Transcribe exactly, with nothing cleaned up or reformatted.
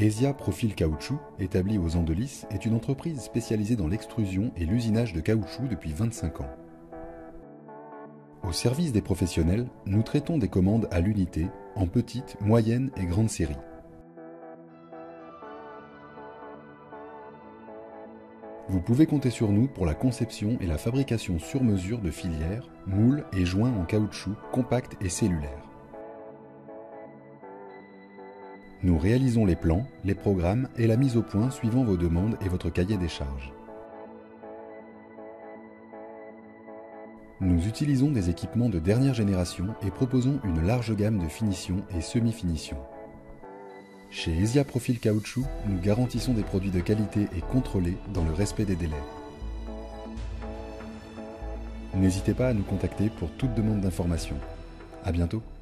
Esia Profil Caoutchouc, établie aux Andelys, est une entreprise spécialisée dans l'extrusion et l'usinage de caoutchouc depuis vingt-cinq ans. Au service des professionnels, nous traitons des commandes à l'unité, en petite, moyenne et grande série. Vous pouvez compter sur nous pour la conception et la fabrication sur mesure de filières, moules et joints en caoutchouc compacts et cellulaires. Nous réalisons les plans, les programmes et la mise au point suivant vos demandes et votre cahier des charges. Nous utilisons des équipements de dernière génération et proposons une large gamme de finitions et semi-finitions. Chez Esia Profil Caoutchouc, nous garantissons des produits de qualité et contrôlés dans le respect des délais. N'hésitez pas à nous contacter pour toute demande d'information. À bientôt.